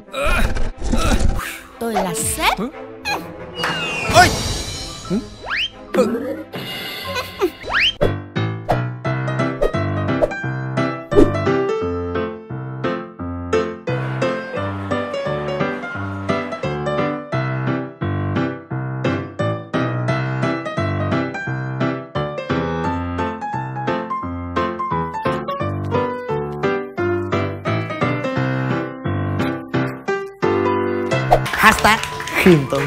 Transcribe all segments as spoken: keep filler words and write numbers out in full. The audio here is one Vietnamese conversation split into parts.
Tôi là sếp. Ôi! Hashtag khiêm tốn.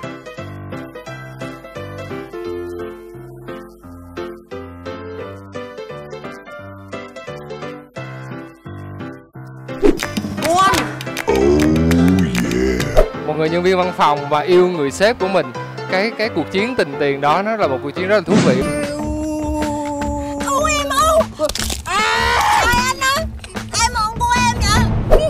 Một người nhân viên văn phòng và yêu người sếp của mình, cái cái cuộc chiến tình tiền đó nó là một cuộc chiến rất là thú vị. U em U. À, trời anh ơi, em mượn của em vậy.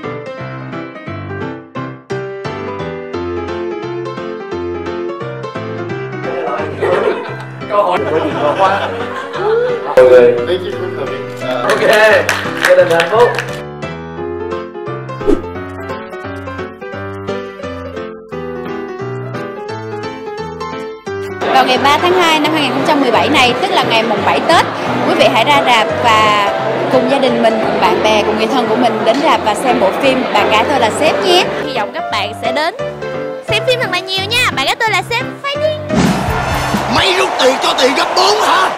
Câu hỏi của chị vừa qua. Ok, gia đình hạnh phúc. Vào ngày ba tháng hai năm hai nghìn không trăm mười bảy này, tức là ngày mùng bảy Tết, quý vị hãy ra rạp và cùng gia đình mình, cùng bạn bè, cùng người thân của mình đến rạp và xem bộ phim Bạn Gái Tôi Là Sếp nhé. Hy vọng các bạn sẽ đến xem phim thật là nhiều nha. Bạn Gái Tôi Là Sếp fighting. Mày rút tiền cho tiền gấp bốn hả?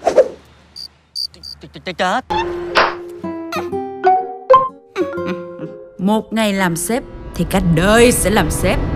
Chết. Một ngày làm sếp thì cả đời sẽ làm sếp.